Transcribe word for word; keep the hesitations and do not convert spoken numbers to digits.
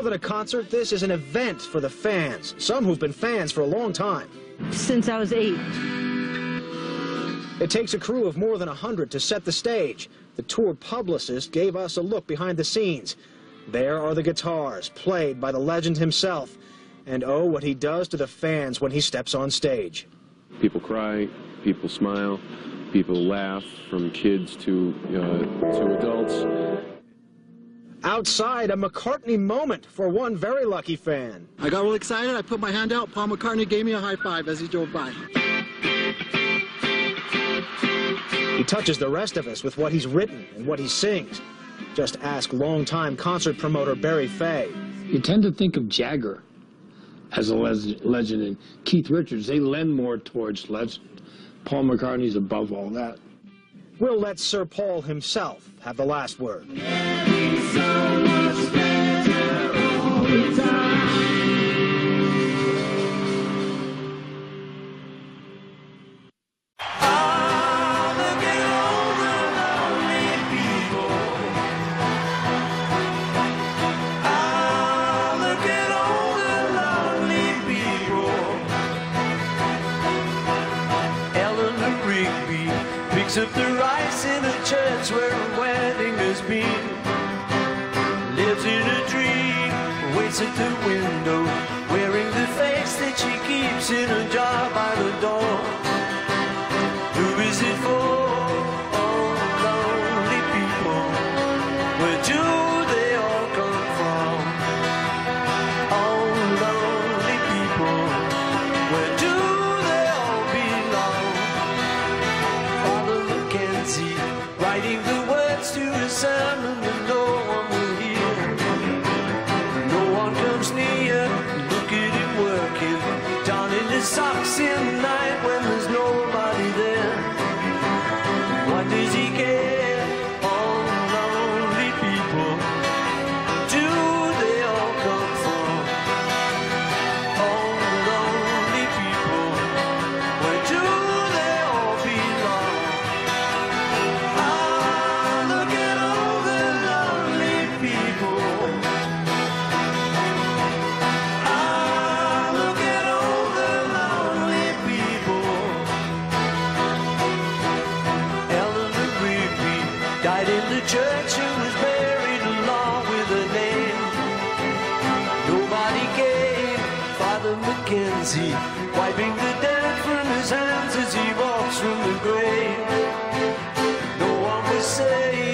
More than a concert, this is an event for the fans, some who've been fans for a long time. Since I was eight. It takes a crew of more than a hundred to set the stage. The tour publicist gave us a look behind the scenes. There are the guitars, played by the legend himself. And oh, what he does to the fans when he steps on stage. People cry, people smile, people laugh, from kids to, uh, to adults. Outside, a McCartney moment for one very lucky fan. I got real excited. I put my hand out. Paul McCartney gave me a high five as he drove by. He touches the rest of us with what he's written and what he sings. Just ask longtime concert promoter Barry Fay. You tend to think of Jagger as a legend, and Keith Richards. They lend more towards legend. Paul McCartney's above all that. We'll let Sir Paul himself have the last word. Picks up the rice in a church where a wedding has been. Lives in a dream, waits at the window, wearing the face that she keeps in a jar by the door. Who is it for? Oh, lonely people. Where do they all come from? Oh, lonely people. Where do they all belong? Writing the words to a sermon that no one will hear. No one comes near. Look at him working, donning his socks in the night when there's nobody there. What does he care? Oh, lonely people. Do they all come from? Oh, lonely people. Where do they all belong? Died in the church and was buried along with her name. Nobody came. Father Mackenzie wiping the dirt from his hands as he walks from the grave. No one was saying